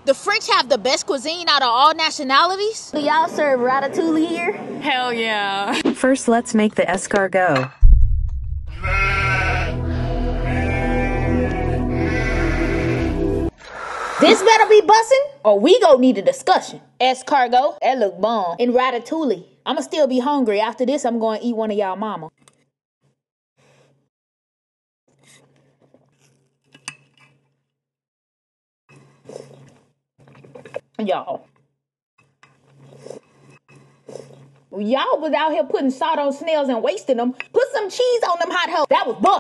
The French have the best cuisine out of all nationalities. Do y'all serve ratatouille here? Hell yeah. First, let's make the escargot. This better be bussin', or we gon' need a discussion. Escargot, that look bomb. And ratatouille. I'ma still be hungry. After this, I'm gonna eat one of y'all mama. Y'all was out here putting salt on snails and wasting them. Put some cheese on them hot hoes. That was bull.